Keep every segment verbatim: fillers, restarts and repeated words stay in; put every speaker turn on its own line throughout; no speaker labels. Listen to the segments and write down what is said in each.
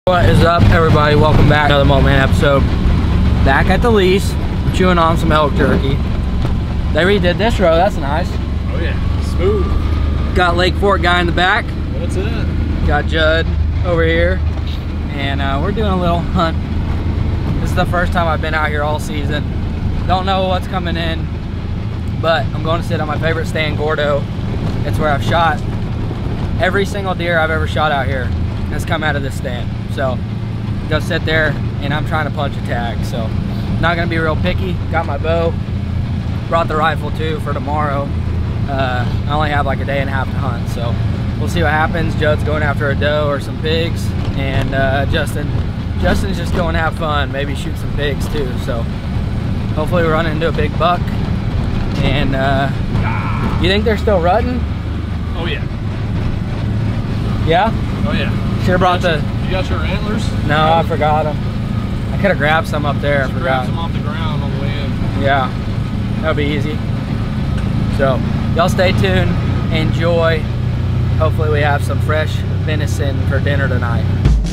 What is up, everybody? Welcome back to another Moment episode. Back at the Lease, chewing on some elk jerky. They redid this row, that's nice.
Oh yeah, smooth.
Got Lake Fork guy in the back.
What's it?
Got Judd over here. And uh, we're doing a little hunt. This is the first time I've been out here all season. Don't know what's coming in, but I'm going to sit on my favorite stand, Gordo. It's where I've shot every single deer I've ever shot out here has come out of this stand. So go sit there, and I'm trying to punch a tag. So not gonna be real picky. Got my bow, brought the rifle too for tomorrow. Uh, I only have like a day and a half to hunt, so we'll see what happens. Judd's going after a doe or some pigs, and uh, Justin, Justin's just going to have fun, maybe shoot some pigs too. So hopefully we run into a big buck. And uh, you think they're still rutting?
Oh yeah.
Yeah?
Oh yeah.
Should have brought the.
You got your antlers?
No, I forgot them. I could have grabbed some up there. I forgot.
Grab some off the ground on the way in.
Yeah, that'll be easy. So y'all stay tuned, enjoy. Hopefully we have some fresh venison for dinner tonight.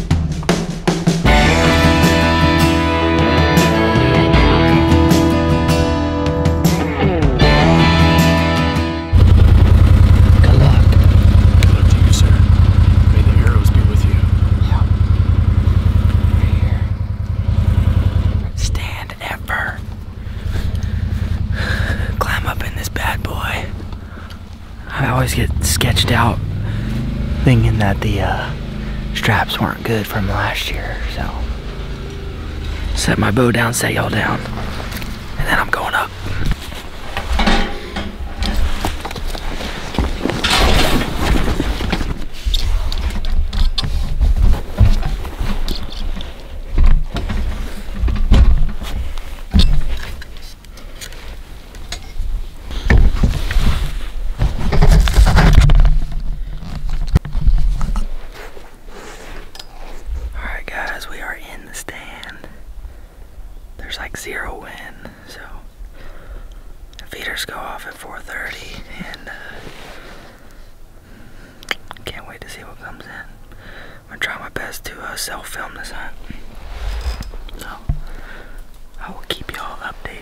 I always get sketched out thinking that the uh, straps weren't good from last year, so set my bow down, set y'all down, and then I'm going up. We are in the stand. There's like zero wind, so the feeders go off at four thirty, and uh, can't wait to see what comes in. I'm gonna try my best to uh, self-film this hunt, so I will keep y'all updated.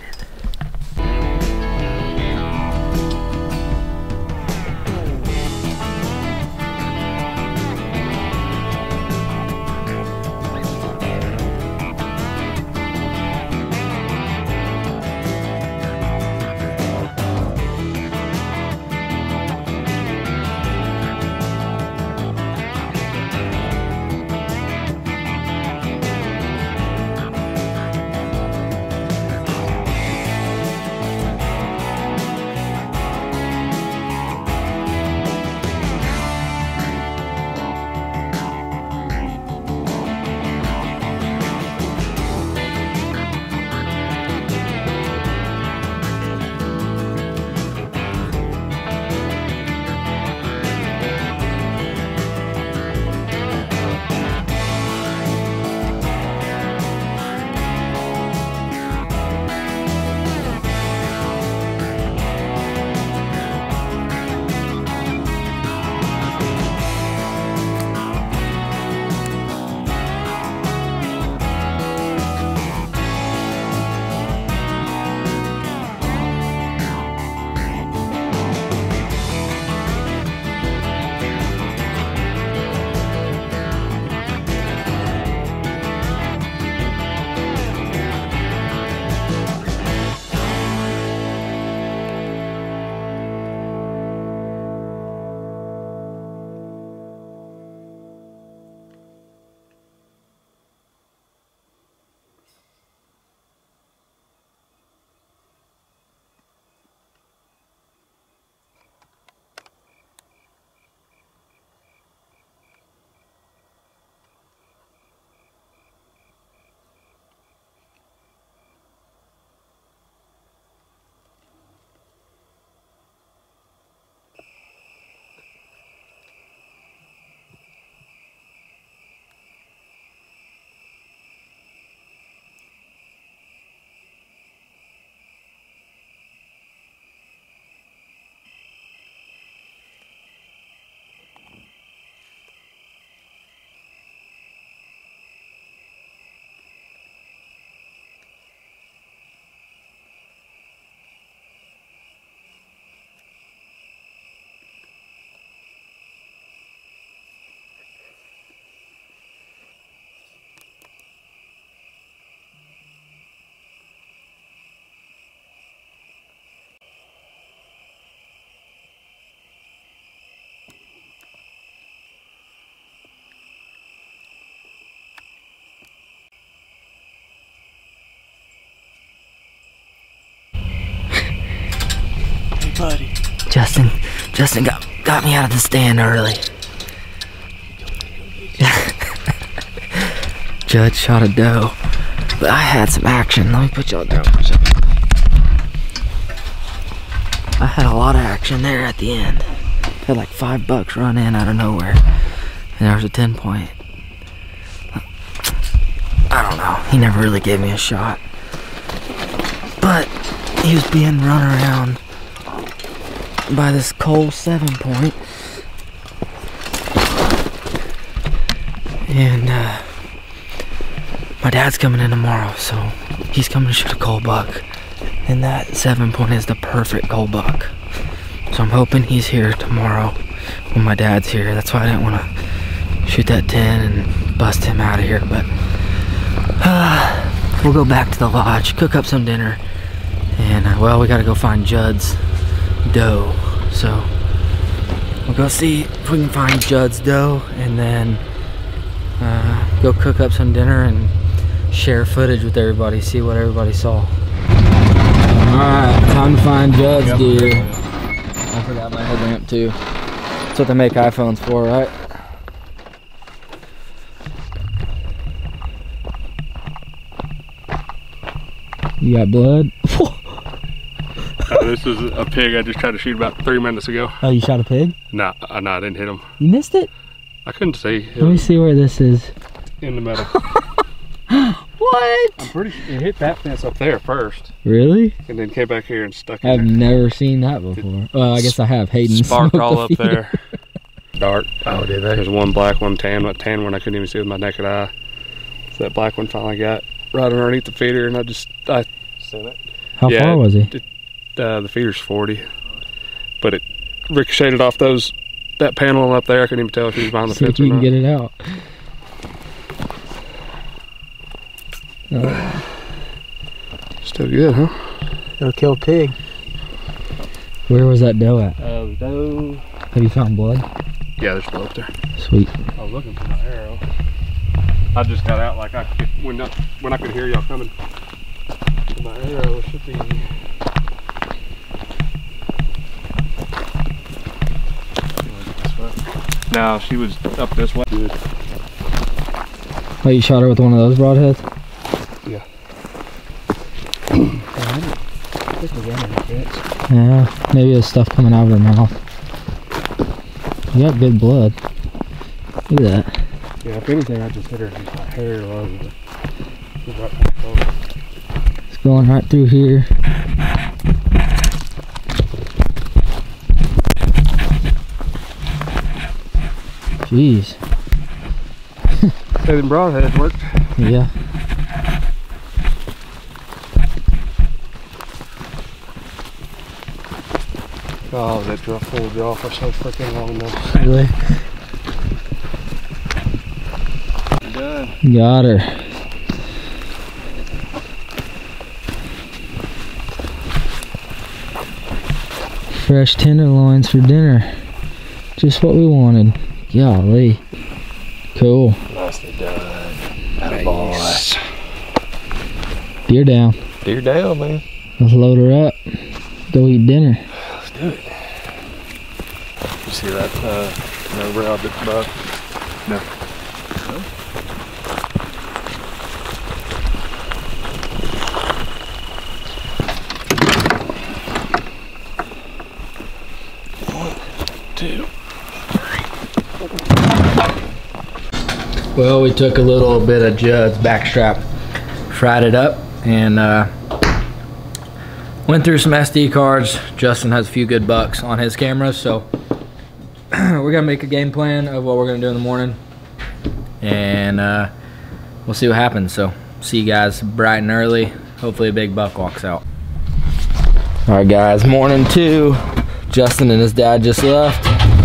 buddy.
Justin, Justin got got me out of the stand early. Judge shot a doe, but I had some action. Let me put y'all down for a second. I had a lot of action there at the end. Had like five bucks run in out of nowhere, and there was a ten point. I don't know. He never really gave me a shot, but he was being run around by this coal seven point, and uh, my dad's coming in tomorrow, so he's coming to shoot a coal buck, and that seven point is the perfect coal buck. So I'm hoping he's here tomorrow when my dad's here. That's why I didn't want to shoot that ten and bust him out of here, but uh, we'll go back to the lodge, cook up some dinner, and uh, well, we got to go find Judd's doe. So we'll go see if we can find Judd's doe, and then uh, go cook up some dinner and share footage with everybody, see what everybody saw. Alright, time to find Judd's yep. deer. I forgot my headlamp too. That's what they make iPhones for, right? You got blood?
Uh, this is a pig I just tried to shoot about three minutes ago.
Oh, you shot a pig?
No, nah, no, I didn't hit him.
You missed it?
I couldn't see. It
Let me see where this is.
In the middle.
What?
I'm pretty sure it hit that fence up there first.
Really?
And then came back here and stuck in
I've
there.
never seen that before. Well, I guess I have. Hayden
spark all up
feeder.
there. Dark. Oh, did they? There's one black, one tan, one tan one I couldn't even see with my naked eye. So that black one finally got right underneath the feeder, and I just I seen it.
How
yeah,
far was he?
It, uh, the feeder's forty, but it ricocheted off those that panel up there. I couldn't even tell if he was behind the
See
fence
if you
or
can
not.
get it out. Uh,
Still good, huh?
It'll kill a pig. Where was that doe at?
Uh, the doe.
Have you found blood?
Yeah, they're still up there.
Sweet.
I was looking for my arrow. I just got out like I could, when I, when I could hear y'all coming. My arrow should be. No, she was up this way. Good.
Oh, you shot her with one of those broadheads?
Yeah.
Yeah, maybe there's stuff coming out of her mouth. You got good blood. Look at that.
Yeah, if anything, I just hit her just my hair all over it. She's right back over.
It's going right through here. Jeez.
Hey, them broadheads worked.
Yeah.
Oh, that draw pulled you off for so freaking long though.
Really?
Done.
Got her. Fresh tenderloins for dinner. Just what we wanted. Golly. Cool.
Nicely done.
Nice. Deer down.
Deer down, man.
Let's load her up. Go eat dinner.
Let's do it. You see that? Uh, no rabbit buck? No. No? One, two.
Well, we took a little bit of Judd's backstrap, fried it up, and uh, went through some S D cards. Justin has a few good bucks on his cameras, so we're gonna make a game plan of what we're gonna do in the morning, and uh, we'll see what happens. So see you guys bright and early. Hopefully a big buck walks out. All right, guys, morning two. Justin and his dad just left.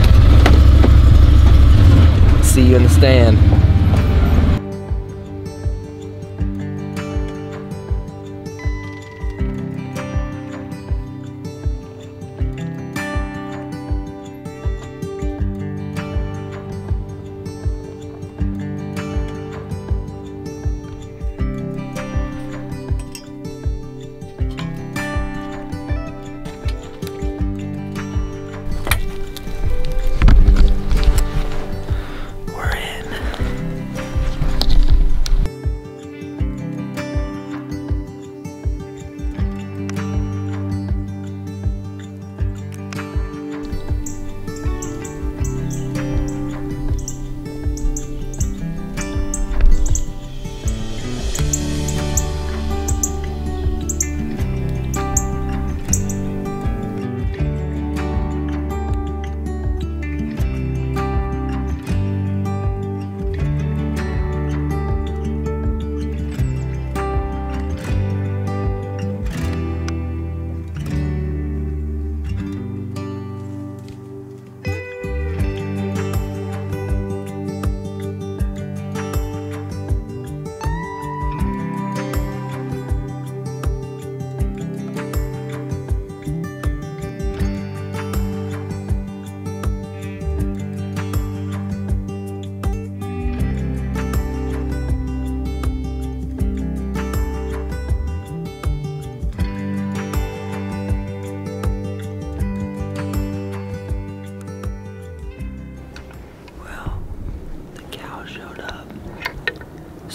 See you in the stand.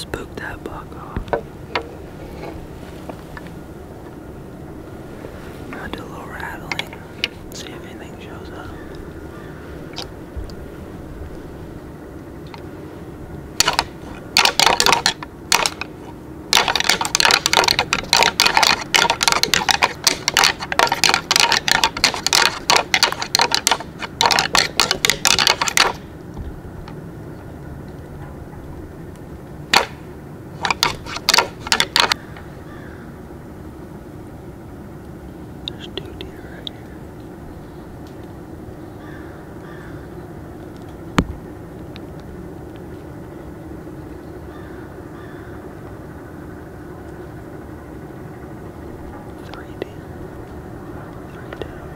spook that buck off. I'm gonna do a little rattling, see if anything shows up. There's two deer right here. Three deer. Three down.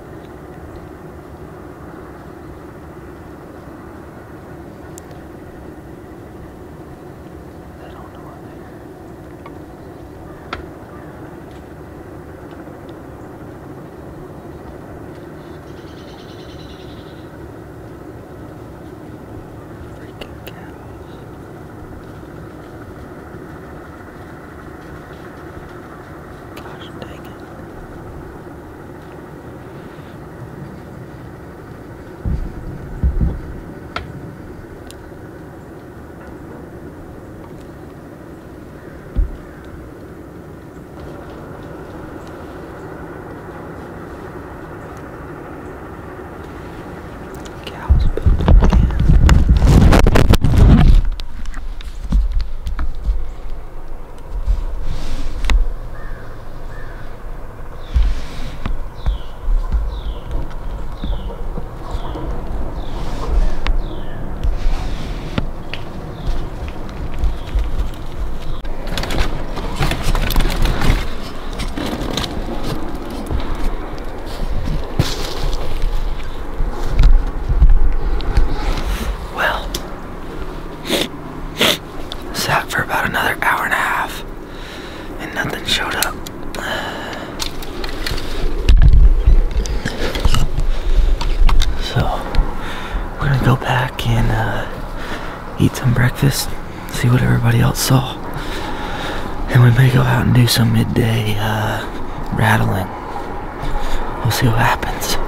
They don't know I'm there. Freaking cows. Gosh dang it. Cows built them again. Well, sat for about another hour and a half, and nothing showed up. So, we're gonna go back and uh, eat some breakfast, see what everybody else saw. And we may go out and do some midday uh, rattling. We'll see what happens.